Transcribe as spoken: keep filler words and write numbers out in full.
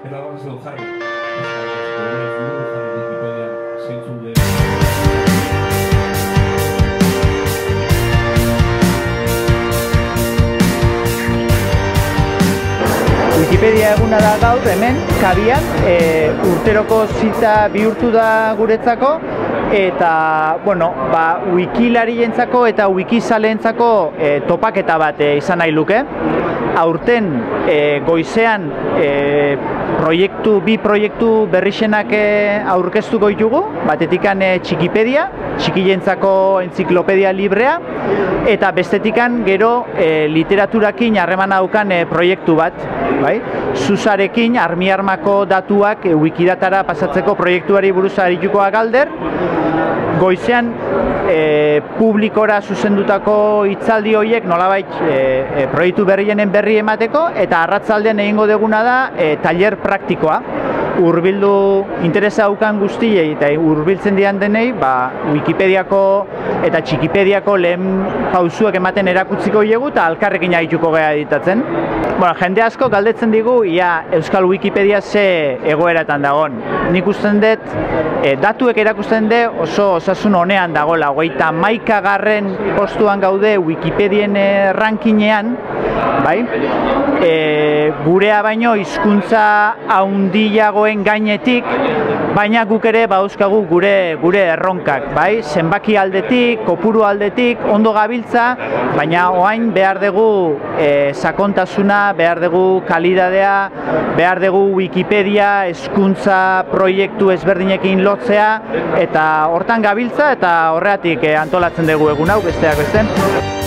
Eta hor ez dut jarri. Wikipedia zeintzuk den. Wikipedia eguna da gaur hemen, Kabian, e, urteroko zita bihurtu da guretzako, eta, bueno, ba, wikilarientzako eta wikizaleentzako e, topaketa bat e, izan nahi luke. Aurten e, goizean e, proiektu, bi proiektu berrixenak e, aurkeztuko ditugu, batetikan e, Txikipedia, txikilentzako entziklopedia librea, eta bestetikan gero e, literaturakin harremana daukan e, proiektu bat, bai? Zuzarekin armi-armako datuak e, wikidatara pasatzeko proiektuari buruz arituko galder. Goizean e, publikora zuzendutako hitzaldi horiek nolabait e, e, proiektu berrienen berri emateko, eta arratzaldean egingo deguna da e, tailer praktikoa. Hurbildu interesa daukan guztiei eta hurbiltzen dian denei, ba, Wikipediako eta Txikipediako lehen pausuak ematen erakutziko diegu eta alkarrekin arituko gea editatzen. Bueno, jende asko galdetzen digu ia Euskal Wikipedia ze egoeratan dagon. Nik usten dut, e, datuek erakusten de oso osasun honean dagoela. Hogeita hamaikagarren postuan gaude Wikipedien e, rankinean, bai? E, gurea baino hizkuntza haundiagoen gainetik, baina guk ere bauzkagu gure gure erronkak, bai? Zenbaki aldetik, kopuru aldetik, ondo gabiltza, baina orain behar dugu e, sakontasuna, behar dugu kalidadea, behar dugu Wikipedia hezkuntza proiektu ezberdinekin lotzea, eta hortan gabiltza eta horregatik e, antolatzen dugu egun hau besteak beste.